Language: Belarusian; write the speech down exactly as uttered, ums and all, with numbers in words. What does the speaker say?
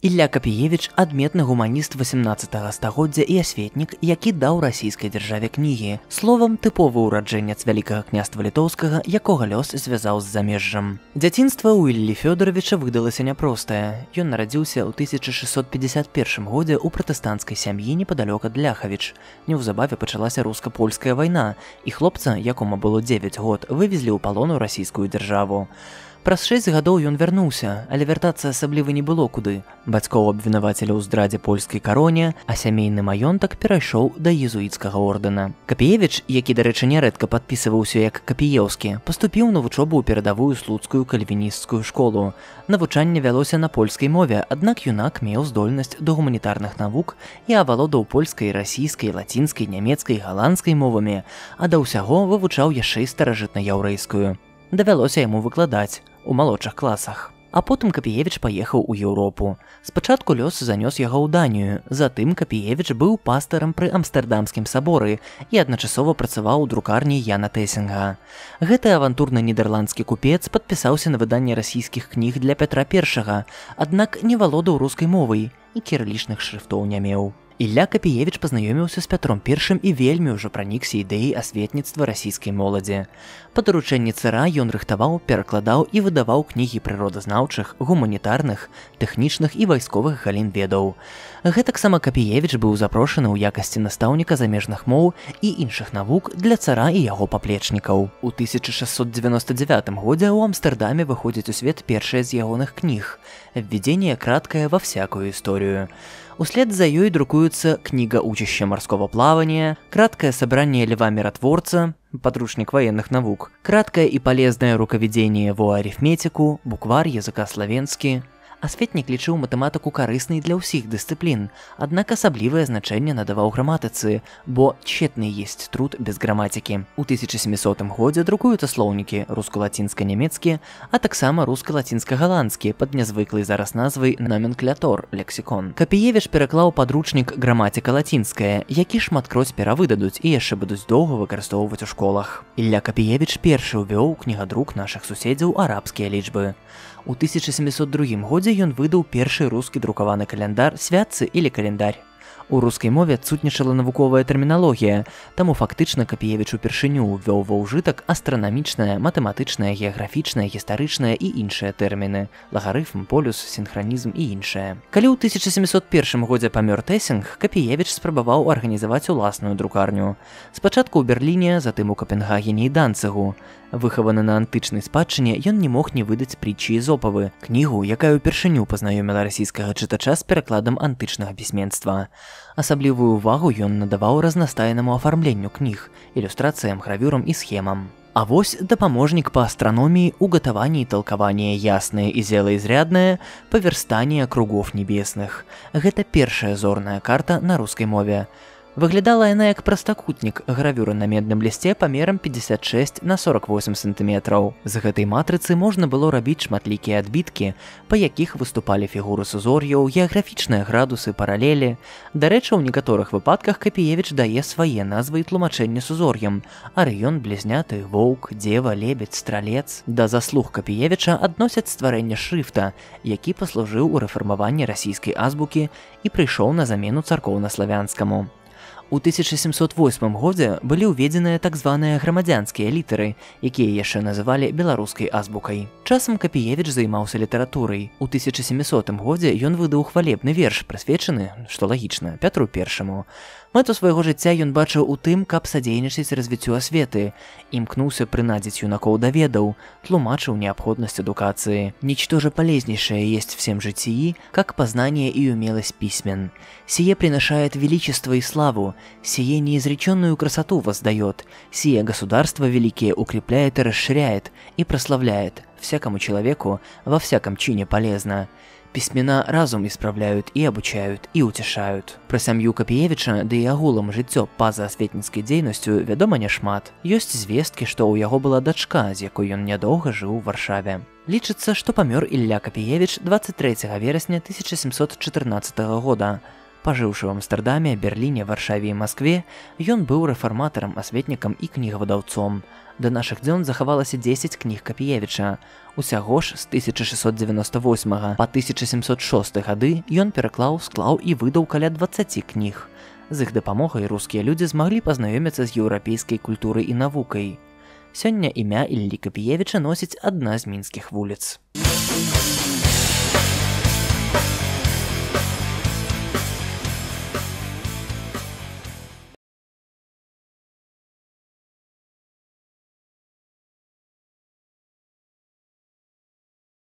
Ілля Капіевіч – адметны гуманіст васямнаццатага стагоддзя і асветнік, які даў расійскай дзяржаве кнігі. Словам, тыповы ўраджэнец Вялікага княства літоўскага, якога лёс звязаў з замежжам. Дзяцінства ў Іллі Фёдаравіча выдалася няпростае. Ён нарадзіўся ў тысяча шэсцьсот пятьдесят першым годзе ў пратэстанцкай сям'і непадалёк ад Ляхавіч. Неўзабаве пачалася руска-польская вайна, і хлопца, якому было дзевяць год, вывезлі ў палон у расійскую дзяржаву. Праз шэсць гадоў ён вярнуўся, але вяртацца асабліва не было куды. Бацькоў абвінавацілі ў здрадзе польскай кароне, а сямейны маёнтак перайшоў да езуіцкага ордэна. Капіевіч, які, дарэчы, нярэдка падпісваўся як Капіеўскі, паступіў на вучобу ў перадавую слуцкую кальвінісцкую школу. Навучанне вялося на польскай мове, аднак юнак меў здольнасць да гуманітарных навук і авалодаў польскай, расійскай, лацінскай, нямецкай, галандскай мовамі, а да ўсяго вывучаў яшчэ і старажытна-яўрэйскую. Давялося яму выкладаць у малодшых класах. А потым Капіевіч паехаў у Еўропу. Спачатку лёс занёс яго ў Данію, затым Капіевіч быў пастарам пры Амстэрдамскім саборы і адначасова працаваў у друкарні Яна Тэсінга. Гэты авантурны нідерландскі купец падпісаўся на выданне расійскіх кніг для Пятра Першага, аднак не валодаў рускай мовай і кірылічных шрыфтоў не меў. Ілля Капіевіч пазнаёміўся з Пятром Першым і вельмі ўжо пранікся ідэяй асветніцтва расійскай моладзі. Па даручэнні цара ён рыхтаваў, перакладаў і выдаваў кнігі прыродазнаўчых, гуманітарных, тэхнічных і вайсковых галін ведаў. Гэтаксама Капіевіч быў запрошаны ў якасці настаўніка замежных моў і іншых навук для цара і яго паплечнікаў. У тысяча шэсцьсот дзевяноста дзевятым годзе ў Амстэрдаме выходзіць у свет першая з ягоных кніг «Введение краткое во всякую историю». Услед за ёй друкуюцца книга «Учище морского плавания», краткое собрание Льва Миротворца, подручник военных наук, краткое и полезное руковедение во арифметику, букварь языка славянский. Асветнік лічыў матэматыку карыснай для ўсіх дысцыплін, аднак асаблівае значэнне надаваў граматыцы, бо тщетны есть труд без граматыкі. У тысяча сямісотым годзе друкуюцца слоўнікі руска-лацінска-нямецкі, а таксама руска-лацінска-галандскі пад нязвыклай зараз назвай номенклятор лексікон. Капіевіч пераклаў падручнік «Граматыка лацінская», які шматкроць перавыдадуць і яшчэ будуць доўга выкарыстоўваць у школах. Ілля Капіевіч першы ўвёў у кнігадрук нашых суседзяў арабскія лічбы. У тысяча сямісот другім годзе ён выдаў першы рускі друкаваны каляндар «Святцы» или «Календарь». У рускай мове адсутнічала навуковая тэрміналогія, таму фактычна Капіевіч упершыню ўвёў ва ўжытак астранамічнае, матэматычнае, геаграфічнае, гістарычнае і іншыя тэрміны – лагарыфм, полюс, сінхранізм і іншае. Калі ў тысяча сямісот першым годзе памёр Тэсінг, Капіевіч спрабаваў арганізаваць уласную друкарню. Спачатку ў Берліне, затым у Капенгагене і Данцыгу. Выхаваны на антычнай спадчыне, ён не мог не выдаць притчы Ізопавы, кнігу, якая ўпершыню пазнаёміла расійскага чытача з перакладам антычнага пісьменства. Асаблівую ўвагу ён надаваў разнастайнаму афармленню кніг, ілюстрацыям, гравюрам і схемам. А вось дапаможнік па астраноміі ў гатаванні і талкаванні яснае і зелаізряднае паверстанне кругов небесных. Гэта першая зорная карта на рускай мове. Выглядала яна як прастакутнік, гравюра на медным лісце памерам пятьдесят шесть на сорок восемь сантыметраў. З гэтай матрыцы можна было рабіць шматлікія адбіткі, па якіх выступалі фігуры сузор'яў, геаграфічныя градусы, паралелі. Дарэчы, у некаторых выпадках Капіевіч дае свае назвы і тлумачэнні сузор'ям: Арыён, блізняты, воўк, дзева, лебедь, стралец. Да заслуг Капіевіча адносяць стварэнне шрыфта, які паслужыў у рэфармаванні расійскай азбукі і прыйшоў на замену царкоўна-славянскаму. У тысяча сямсот восьмым годзе былі ўведзеныя так званыя грамадзянскія літары, якія яшчэ называлі беларускай азбукай. Часам Капіевіч займаўся літаратурай. У тысяча сямісотым годзе ён выдаў хвалебны верш, прысвечаны, што лагічна, Пятру Першаму. Мэту свайго жыцця ён бачыў у тым, каб садзейнічаць развіццю асветы, імкнуўся прынадзіць юнакоў да ведаў, тлумачыў неабходнасць адукацыі. «Ничто же полезнейшее есть в всем житии, как познание и умелость письмен. Сие приношает величество и славу, сие неизреченную красоту воздает, сие государство великие укрепляет и расширяет, и прославляет. Всякому человеку во всяком чине полезно. Пісьмена разум исправляют и обучают, и утешают». Пра сям'ю Капіевіча, ды і агулам жыццё па-за асветніцкай дзейнасцю вядома няшмат. Ёсць звесткі, што ў яго была дачка, з якой ён нядоўга жыў у Варшаве. Лічыцца, што памёр Ілля Капіевіч дваццаць трэцяга верасня тысяча сямсот чатырнаццатага года. Пажыўшы ў Амстэрдаме, Берліне, Варшаве і Маскве, ён быў рэфарматарам, асветнікам і кнігавыдаўцом. Да нашых дзён захавалася дзесяць кніг Капіевіча. Усяго ж з тысяча шэсцьсот дзевяноста восьмага па тысяча сямсот шосты гады ён пераклаў, склаў і выдаў каля дваццаці кніг. З іх дапамогай рускія людзі змаглі пазнаёміцца з еўрапейскай культурай і навукай. Сёння імя Іллі Капіевіча носіць адна з мінскіх вуліц.